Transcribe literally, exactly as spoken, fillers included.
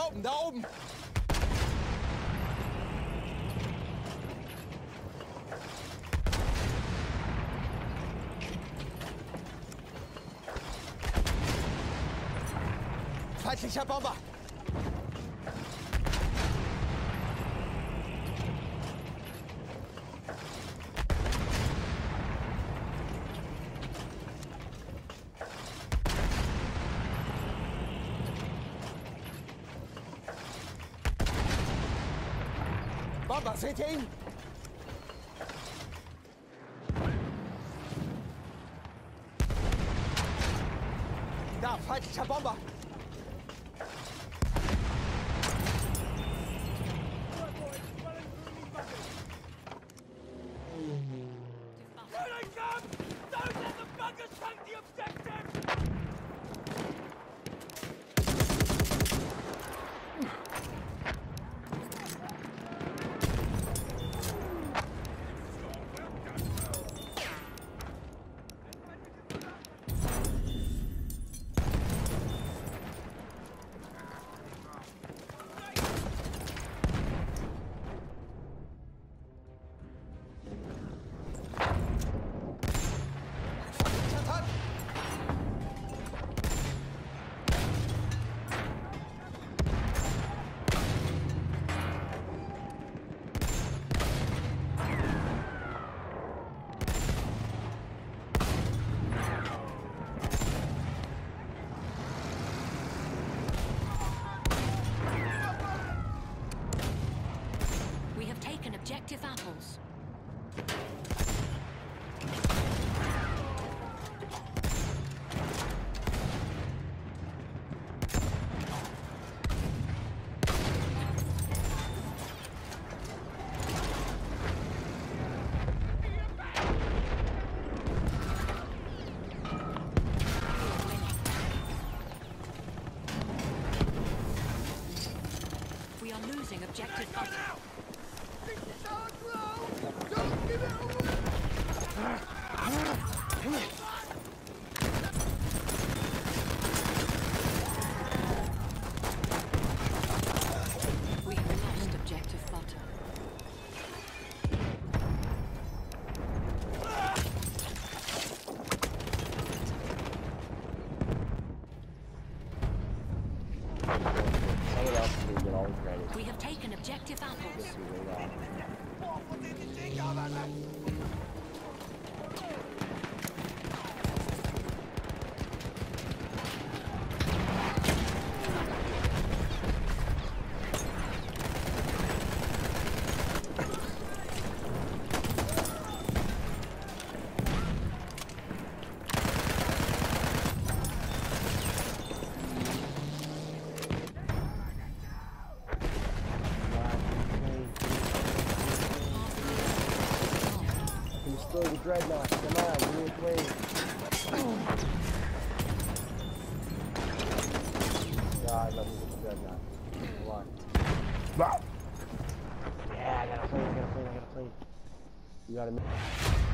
Da oben, da oben! Feindlicher Bomber! Bomber, seht ihr ihn? Da, feindlicher Bomber! Objective apples. We are losing objective butter. We have lost objective butter. We have taken objective apples. Destroy the dreadnought. Come on, give me a plane. God, let me get the dreadnought. Come on. Yeah, I got a plane, I got a plane, I got a plane. You gotta make